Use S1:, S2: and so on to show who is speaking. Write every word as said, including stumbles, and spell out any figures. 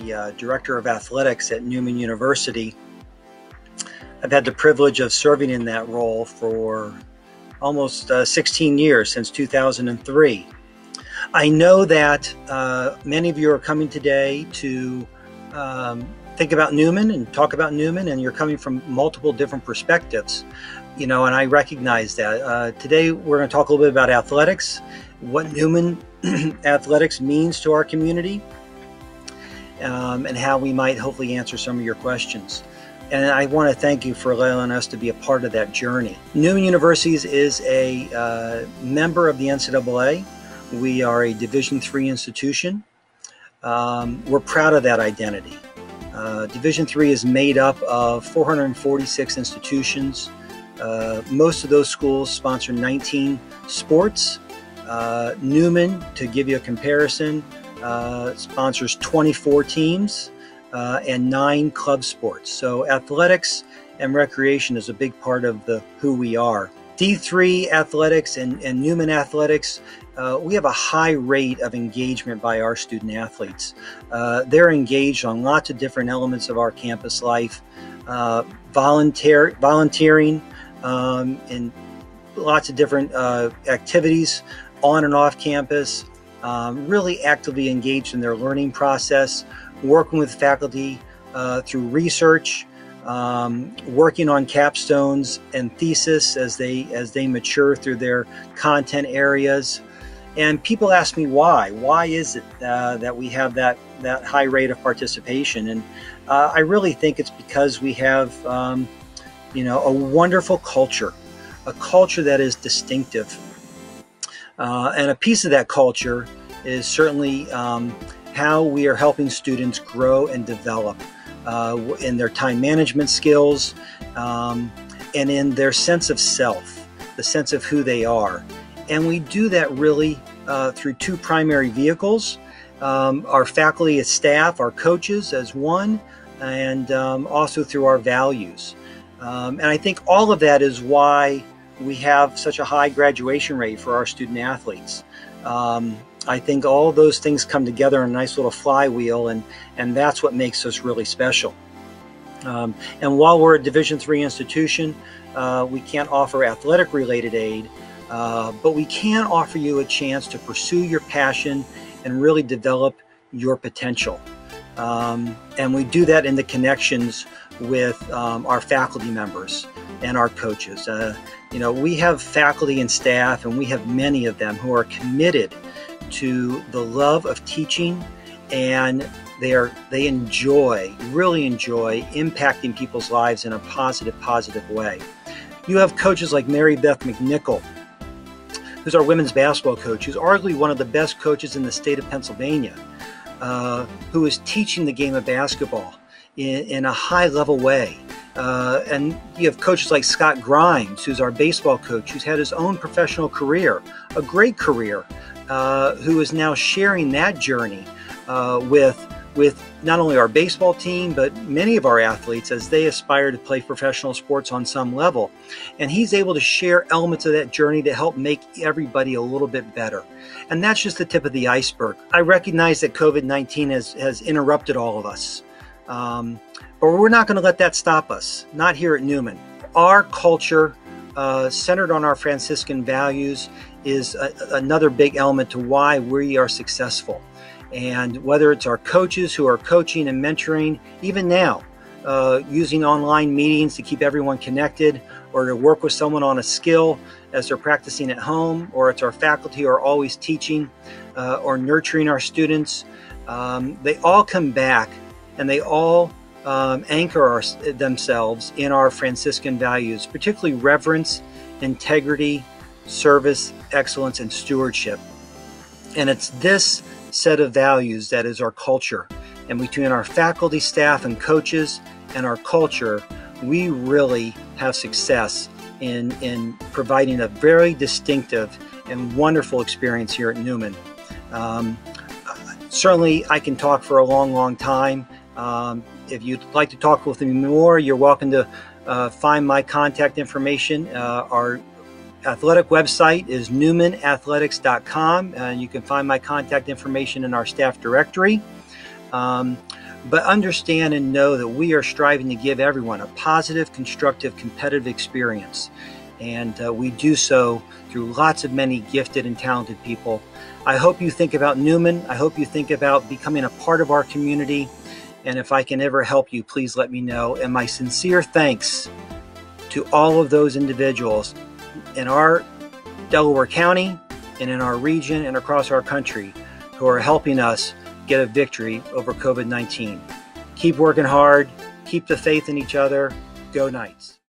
S1: the uh, Director of Athletics at Neumann University. I've had the privilege of serving in that role for almost uh, sixteen years, since two thousand three. I know that uh, many of you are coming today to um, think about Neumann and talk about Neumann, and you're coming from multiple different perspectives, you know, and I recognize that. Uh, today we're going to talk a little bit about athletics, what Neumann athletics means to our community, um, and how we might hopefully answer some of your questions. And I want to thank you for allowing us to be a part of that journey. Neumann University is a uh, member of the N C double A. We are a Division three institution. Um, we're proud of that identity. Uh, Division three is made up of four hundred forty-six institutions. Uh, most of those schools sponsor nineteen sports. Uh, Neumann, to give you a comparison, uh, sponsors twenty-four teams uh, and nine club sports. So athletics and recreation is a big part of the who we are. D three athletics and, and Neumann athletics, uh, we have a high rate of engagement by our student athletes. Uh, they're engaged on lots of different elements of our campus life, uh, volunteer, volunteering um, in lots of different uh, activities on and off campus, um, really actively engaged in their learning process, working with faculty uh, through research, Um, working on capstones and thesis as they as they mature through their content areas. And people ask me why. Why is it uh, that we have that that high rate of participation? And uh, I really think it's because we have um, you know, a wonderful culture, a culture that is distinctive. Uh, and a piece of that culture is certainly um, how we are helping students grow and develop Uh, in their time management skills, um, and in their sense of self, the sense of who they are. And we do that really uh, through two primary vehicles, um, our faculty and staff, our coaches as one, and um, also through our values. Um, and I think all of that is why we have such a high graduation rate for our student athletes. Um, I think all those things come together in a nice little flywheel, and, and that's what makes us really special. Um, and while we're a Division three institution, uh, we can't offer athletic-related aid, uh, but we can offer you a chance to pursue your passion and really develop your potential. Um, and we do that in the connections with um, our faculty members and our coaches. Uh, you know, we have faculty and staff, and we have many of them who are committed to the love of teaching, and they are they enjoy, really enjoy impacting people's lives in a positive, positive way. You have coaches like Mary Beth McNichol, who's our women's basketball coach, who's arguably one of the best coaches in the state of Pennsylvania, uh, who is teaching the game of basketball in, in a high-level way. Uh, and you have coaches like Scott Grimes, who's our baseball coach, who's had his own professional career, a great career, uh, who is now sharing that journey uh, with with not only our baseball team, but many of our athletes as they aspire to play professional sports on some level. And he's able to share elements of that journey to help make everybody a little bit better. And that's just the tip of the iceberg. I recognize that COVID nineteen has, has interrupted all of us. Um, but we're not going to let that stop us, not here at Neumann. Our culture, uh, centered on our Franciscan values, is a, another big element to why we are successful. And whether it's our coaches who are coaching and mentoring, even now, uh, using online meetings to keep everyone connected, or to work with someone on a skill as they're practicing at home, or it's our faculty who are always teaching uh, or nurturing our students, um, they all come back and they all um, anchor our, themselves in our Franciscan values, particularly reverence, integrity, service, excellence, and stewardship. And it's this set of values that is our culture. And between our faculty, staff, and coaches and our culture, we really have success in, in providing a very distinctive and wonderful experience here at Neumann. Um, certainly, I can talk for a long, long time. Um, if you'd like to talk with me more, you're welcome to uh, find my contact information. Uh, our athletic website is neumann athletics dot com, and you can find my contact information in our staff directory. Um, But understand and know that we are striving to give everyone a positive, constructive, competitive experience. And uh, we do so through lots of many gifted and talented people. I hope you think about Neumann. I hope you think about becoming a part of our community. And if I can ever help you, please let me know. And my sincere thanks to all of those individuals in our Delaware County and in our region and across our country who are helping us get a victory over COVID nineteen. Keep working hard, keep the faith in each other, go Knights.